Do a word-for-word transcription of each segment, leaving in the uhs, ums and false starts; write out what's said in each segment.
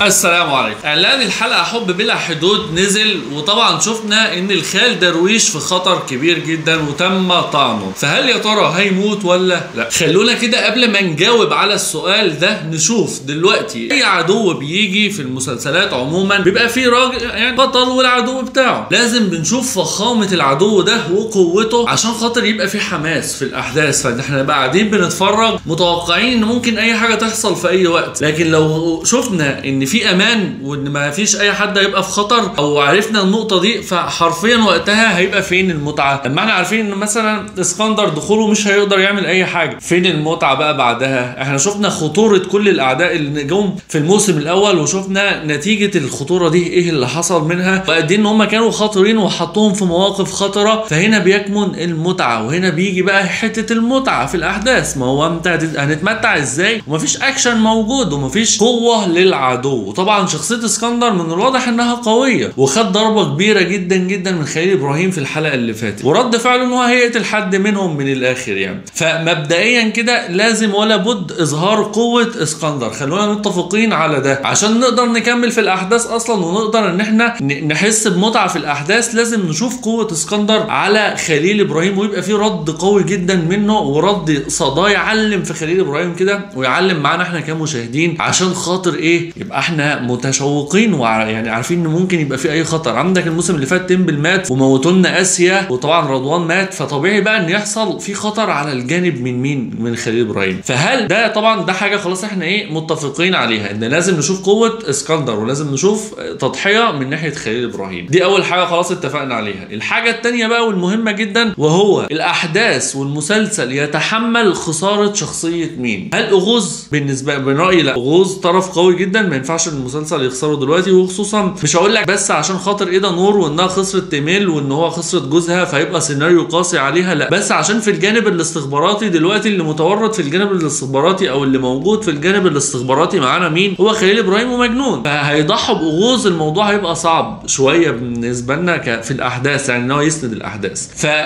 السلام عليكم. اعلان الحلقه حب بلا حدود نزل، وطبعا شفنا ان الخال درويش في خطر كبير جدا وتم طعنه، فهل يا ترى هيموت ولا لا؟ خلونا كده قبل ما نجاوب على السؤال ده نشوف دلوقتي اي عدو بيجي في المسلسلات عموما بيبقى فيه راجل يعني بطل والعدو بتاعه، لازم بنشوف فخامه العدو ده وقوته عشان خاطر يبقى فيه حماس في الاحداث، فاحنا نبقى قاعدين بنتفرج متوقعين ان ممكن اي حاجه تحصل في اي وقت. لكن لو شفنا ان في امان وان ما فيش اي حد هيبقى في خطر او عرفنا النقطه دي، فحرفيا وقتها هيبقى فين المتعه؟ لما احنا عارفين ان مثلا اسكندر دخوله مش هيقدر يعمل اي حاجه، فين المتعه بقى بعدها؟ احنا شفنا خطوره كل الاعداء اللي جم في الموسم الاول، وشفنا نتيجه الخطوره دي ايه اللي حصل منها، وقد ايه ان هم كانوا خطرين وحطوهم في مواقف خطره. فهنا بيكمن المتعه، وهنا بيجي بقى حته المتعه في الاحداث. ما هو انت هنتمتع ازاي ومفيش اكشن موجود ومفيش قوه للعدو؟ وطبعا شخصيه اسكندر من الواضح انها قويه، وخد ضربه كبيره جدا جدا من خليل ابراهيم في الحلقه اللي فاتت، ورد فعله ان هو هيقتل حد منهم من الاخر يعني. فمبدئيا كده لازم ولا بد اظهار قوه اسكندر، خلونا متفقين على ده عشان نقدر نكمل في الاحداث اصلا، ونقدر ان احنا نحس بمتعه في الاحداث. لازم نشوف قوه اسكندر على خليل ابراهيم، ويبقى في رد قوي جدا منه، ورد صداه يعلم في خليل ابراهيم كده، ويعلم معانا احنا كمشاهدين، عشان خاطر ايه؟ يبقى احنا متشوقين ويعني عارفين ان ممكن يبقى في اي خطر. عندك الموسم اللي فات تيمبل مات وموتوا لنا اسيا، وطبعا رضوان مات، فطبيعي بقى ان يحصل في خطر على الجانب من مين؟ من خليل ابراهيم. فهل ده طبعا ده حاجه خلاص احنا ايه متفقين عليها، ان لازم نشوف قوه اسكندر ولازم نشوف تضحيه من ناحيه خليل ابراهيم. دي اول حاجه خلاص اتفقنا عليها. الحاجه الثانيه بقى والمهمه جدا، وهو الاحداث والمسلسل يتحمل خساره شخصيه مين؟ هل اغوز؟ بالنسبه برايي لا، اغوز طرف قوي جدا ما ينفعش المسلسل يخسره دلوقتي، وخصوصا مش هقول لك بس عشان خاطر ايه ده نور وانها خسرت تيميل وان هو خسرت جوزها فيبقى سيناريو قاسي عليها، لا، بس عشان في الجانب الاستخباراتي دلوقتي اللي متورط في الجانب الاستخباراتي او اللي موجود في الجانب الاستخباراتي معانا مين؟ هو خليل ابراهيم ومجنون، فهيضحوا باغوز. الموضوع هيبقى صعب شويه بالنسبه لنا في الاحداث، يعني ان هو يسند الاحداث.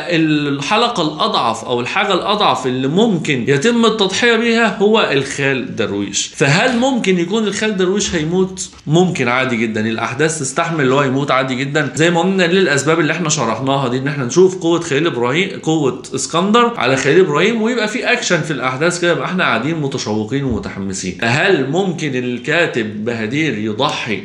فالحلقه الاضعف او الحاجه الاضعف اللي ممكن يتم التضحيه بيها هو الخال درويش. فهل ممكن يكون الخال درويش هيموت؟ ممكن عادي جدا، الاحداث تستحمل اللي هو يموت عادي جدا، زي ما قلنا للاسباب اللي احنا شرحناها دي، ان احنا نشوف قوه خليل ابراهيم، قوه اسكندر على خليل ابراهيم، ويبقى في اكشن في الاحداث كده، يبقى احنا قاعدين متشوقين ومتحمسين. هل ممكن الكاتب بهدير يضحي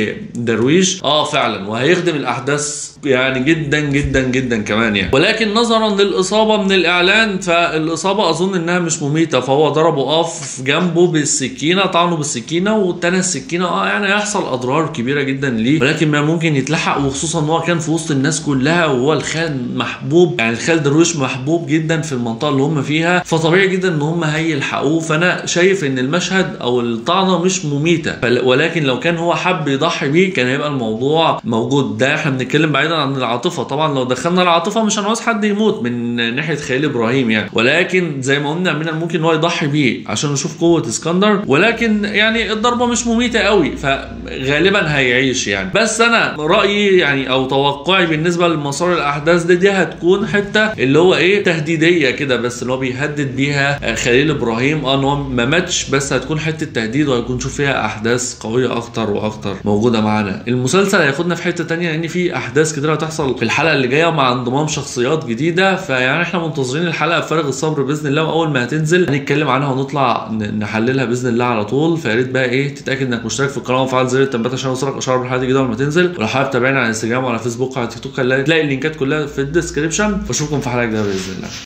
بدرويش؟ اه فعلا، وهيخدم الاحداث يعني جدا جدا جدا كمان يعني. ولكن نظرا للاصابه من الاعلان، فالاصابه اظن انها مش مميته، فهو ضربه اه في جنبه بالسكينه، طعنه بالسكينه واتنى السكينه، اه يعني هيحصل اضرار كبيره جدا ليه، ولكن ما ممكن يتلحق، وخصوصا ان هو كان في وسط الناس كلها، وهو الخال محبوب، يعني الخال درويش محبوب جدا في المنطقه اللي هم فيها، فطبيعي جدا ان هم هيلحقوه. فانا شايف ان المشهد او الطعنه مش مميته، ولكن لو كان هو حب يضحي بيه كان هيبقى الموضوع موجود. ده احنا بنتكلم بعيدا عن العاطفه، طبعا لو دخلنا العاطفه مش هنعوز حد يموت من ناحيه خليل ابراهيم يعني، ولكن زي ما قلنا من الممكن ان هو يضحي بيه عشان نشوف قوه اسكندر، ولكن يعني الضربه مش مميته قوي، فغالبا هيعيش يعني. بس انا رايي يعني او توقعي بالنسبه لمسار الاحداث دي, دي هتكون حته اللي هو ايه تهديديه كده، بس اللي هو بيهدد بيها خليل ابراهيم، اه ان هو ما ماتش، بس هتكون حته تهديد، وهيكون نشوف فيها احداث قويه اكتر واكتر موجوده معانا. المسلسل هياخدنا في حته ثانيه، لان في احداث كتير هتحصل في الحلقه اللي جايه مع انضمام شخصيات جديده، فيعني احنا منتظرين الحلقه بفارغ الصبر باذن الله، واول ما هتنزل هنتكلم عنها ونطلع نحللها باذن الله على طول. فيا ريت بقى ايه تتاكد انك مشترك في القناه وفعل زر التنبيهات عشان يوصلك اشعار بالحلقه الجديده اول ما تنزل، ولو حابب تتابعنا على انستجرام وعلى فيسبوك وعلى تيك توك هتلاقي اللينكات كلها في الديسكربشن، واشوفكم في حلقه جديده باذن الله.